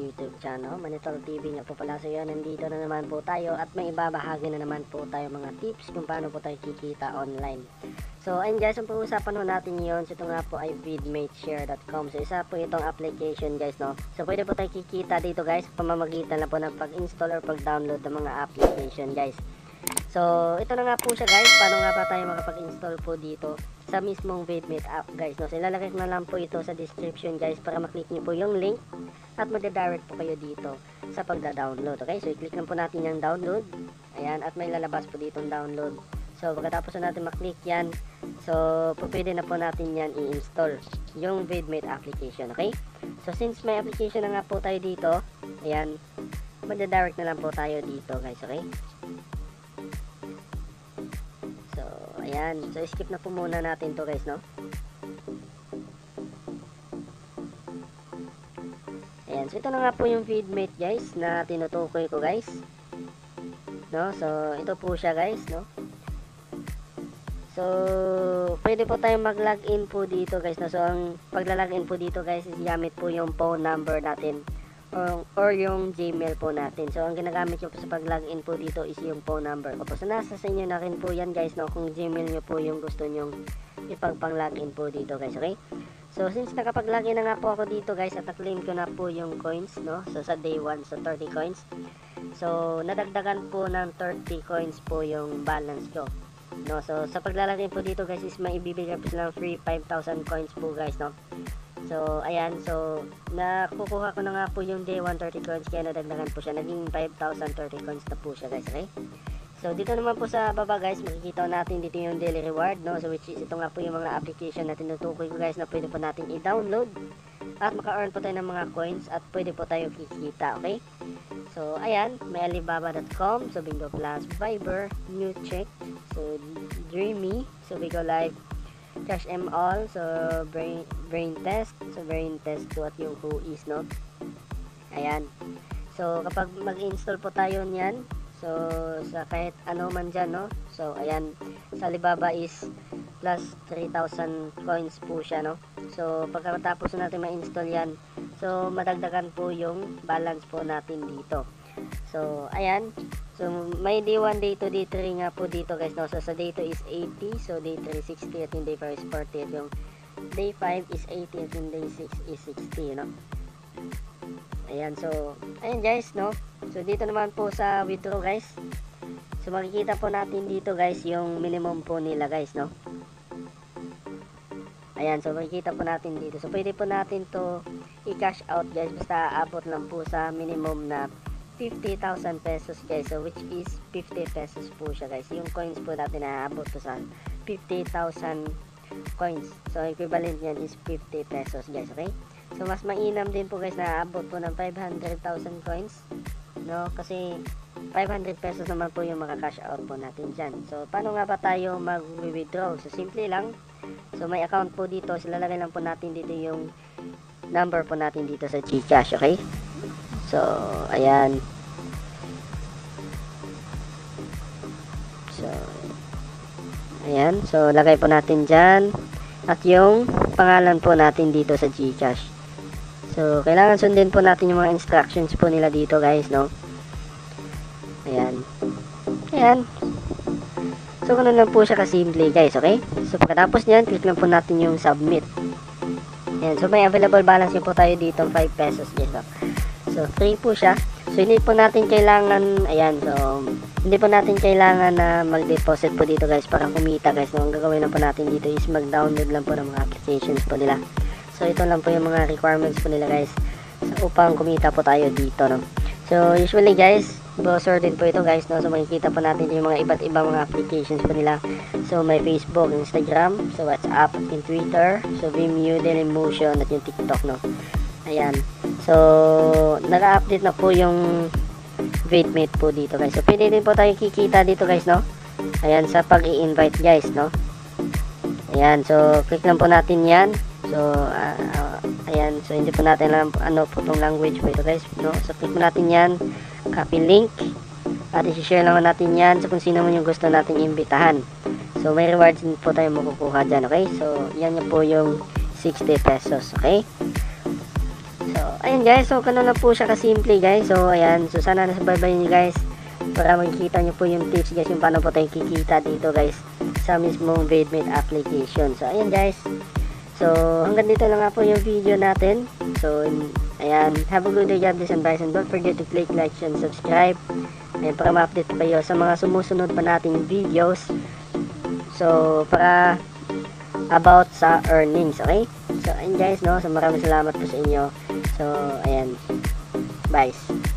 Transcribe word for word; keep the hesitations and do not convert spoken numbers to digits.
YouTube channel, Monitor T V nga po pala. So yan, nandito na naman po tayo at may ibabahagi na naman po tayo mga tips kung paano po tayo kikita online. So ayun guys, ang pag-uusapan po natin yun, so ito nga po ay vidmate share dot com. So isa po itong application guys, no. So pwede po tayo kikita dito guys, pamamagitan na po ng pag-install or pag-download ng mga application guys. So ito na nga po siya guys, paano nga ba tayo makapag-install po dito sa mismong Vidmate app guys, no. So ilalagay ko na lang po ito sa description guys para maklik nyo po yung link at magda-direct po kayo dito sa pagda-download. Okay, so i-click lang po natin yung download. Ayan, at may lalabas po dito yung download. So pagkatapos na natin maklik yan, so pwede na po natin yan i-install yung Vidmate application. Okay, so since may application na nga po tayo dito, ayan, magda-direct na lang po tayo dito guys. Okay, ayan, so skip na po muna natin to guys, no. Ayan, so ito na nga po yung Vidmate guys na tinutukoy ko guys, no. So ito po siya guys, no. So pwede po tayong mag-login po dito guys, no. So ang pagla-login po dito guys is gamit po yung phone number natin or, or yung Gmail po natin. So ang ginagamit nyo po sa pag-login po dito is yung phone number ko po. So nasa sa inyo na rin po yan guys, no, kung Gmail nyo po yung gusto nyong ipagpang-login po dito guys. Okay, so since nakapag-login na nga po ako dito guys at na-claim ko na po yung coins, no. So sa day one, so thirty coins. So nadagdagan po ng thirty coins po yung balance ko, no. So sa paglalagay po dito guys is may ibibigay po silang free five thousand coins po guys, no. So ayan, so nakukuha ko na nga po yung day one thirty coins, kaya nadagdagan po siya, naging five thousand thirty coins na po siya guys. Okay, so dito naman po sa baba guys, makikita natin dito yung daily reward, no. So which is ito nga po yung mga application na tinutukoy ko guys na pwede po natin i-download at maka-earn po tayo ng mga coins at pwede po tayo kikita. Okay, so ayan, may alibaba dot com, so Bingo Plus, Viber, New Check, so Dreamy, so Bigo Live, Cash M All, so brain brain test, so brain test to at yung who is, no. Ayan, so kapag mag-install po tayo niyan, so sa kahit ano man dyan, no. So ayan, sa Alibaba is plus three thousand coins po siya, no. So pagkatapos natin ma-install yan, so madagdagan po yung balance po natin dito. So ayan, so may day one, day two, day three nga po dito guys, no. So sa day two is eighty, so day three sixty, at yung day four is forty, at yung day five is eighty, at yung day six is sixty, no. Ayan, so ayan guys, no. So dito naman po sa withdraw guys, so makikita po natin dito guys yung minimum po nila guys, no. Ayan, so makikita po natin dito, so pwede po natin to i-cash out guys, basta abot lang po sa minimum na fifty thousand pesos guys, so which is fifty pesos po siya guys. Yung coins po natin na abot to sa fifty thousand coins, so equivalent yan is fifty pesos guys. Okay, so mas mainam din po guys na abot po ng five hundred thousand coins, no, kasi five hundred pesos naman po yung maka-cash out po natin dyan. So paano nga ba tayo mag-withdraw? So simple lang, so may account po dito, so lalagay lang po natin dito yung number po natin dito sa GCash. Okay, so ayan, so ayan, so lagay po natin dyan at yung pangalan po natin dito sa GCash. So kailangan sundin po natin yung mga instructions po nila dito guys, no. Ayan, ayan, so ganun lang po siya kasimple guys. Okay, so pagkatapos nyan, click lang po natin yung submit. Ayan, so may available balance po tayo dito five pesos guys, no? So free po siya, so hindi po natin kailangan, ayan, so hindi po natin kailangan na mag-deposit po dito guys para kumita guys, no. Ang gagawin lang po natin dito is mag-download lang po ng mga applications po nila. So ito lang po yung mga requirements po nila guys, so, upang kumita po tayo dito, no. So usually guys, browser din po ito guys, no. So makikita po natin yung mga iba't ibang mga applications po nila. So may Facebook, Instagram, so WhatsApp, yung Twitter, so Vimeo, Dailymotion, at yung TikTok, no. Ayan, so naka-update na po yung Vidmate po dito guys. So pwede din po tayo kikita dito guys, no. Ayan, sa pag-i-invite guys, no. Ayan, so click lang po natin yan. So uh, uh, ayan, so hindi po natin alam ano po itong language po ito guys, no. So click po natin yan, copy link, at i-share lang natin yan sa kung sino man yung gusto nating imbitahan. So may rewards din po tayo makukuha dyan. Okay, so yan po yung sixty pesos. Okay, so ayun guys, so ganun lang po siya kasimple guys. So ayan, so sana nasubaybayan niyo guys para makikita niyo po yung tips guys, yung paano po tayo kikita dito guys sa mismong Vidmate application. So ayan guys, so hanggang dito lang nga po yung video natin. So ayan, have a good day, God bless and bye, and don't forget to click like and subscribe, ayan, para ma-update kayo sa mga sumusunod pa nating videos. So para about sa earnings, okay? So ayun guys, no, so maraming salamat po sa inyo. So ayan, bye.